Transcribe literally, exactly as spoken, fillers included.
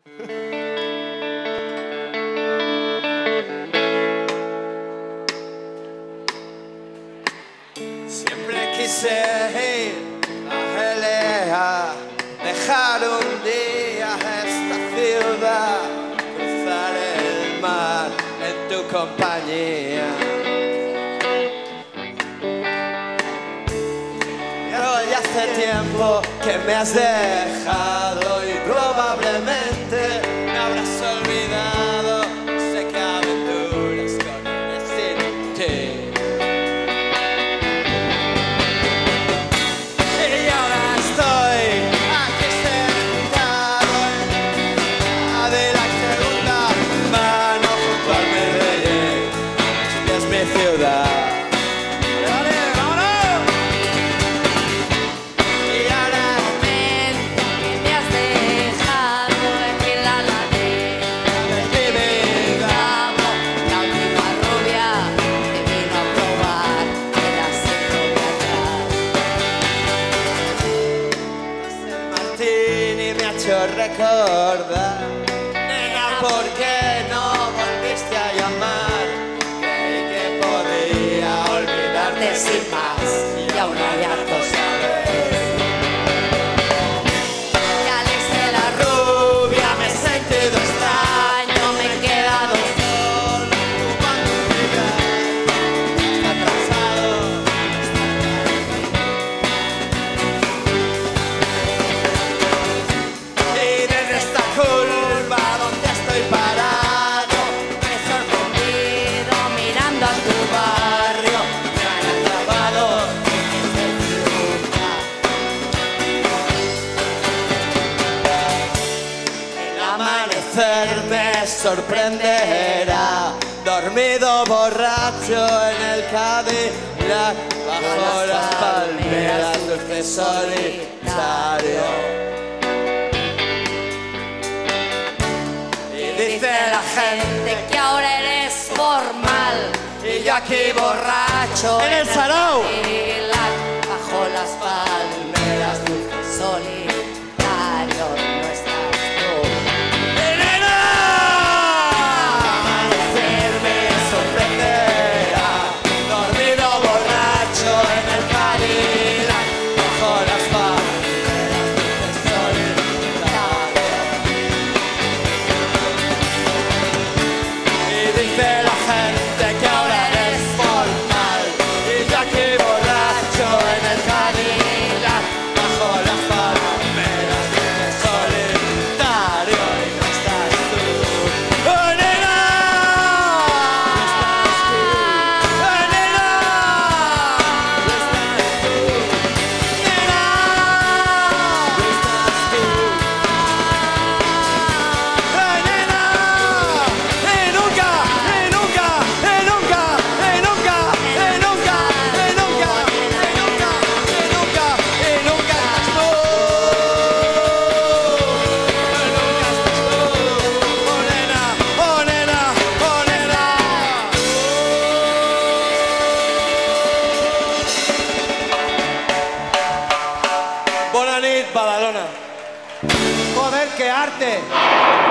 Siempre quise ir a Gelea, dejar un día esta ciudad, cruzar el mar en tu compañía. Pero ya hace tiempo que me has dejado y probablemente me habrás olvidado. Sé que aventuras corren sin ti. Y ahora estoy aquí sentado en la de la segunda mano junto al Medellín, que es mi ciudad. Recordar, nena, ¿por qué no volviste a llamar? Creí que podía olvidarte sin más y aún hay harto saber. Ya le sé la rubia, me he sentido extraño, me he quedado solo, ocupando un lugar, está atrasado. Curva donde estoy parado, me he sorprendido mirando a tu barrio, me han atrapado en ese lugar. El amanecer me sorprenderá, dormido borracho en el Cadillac, bajo las palmeras dulce solitario. Dice la gente que ahora eres formal y yo aquí borracho en el Sarao, bajo las palmeras dulce solitario. No estás tú, nena. Amanecer me sorprenderá, dormido borracho en el Cadillac, bajo las palmeras dulce solitario. Dice la gente que ahora eres formal y yo aquí borracho en el Cadillac, bajo las palmeras del solitario. Y no estás tú, oh nena, no estás tú, oh nena, no estás tú, nena, no estás tú, oh nena, y nunca. Bona nit, Badalona. Joder, qué arte.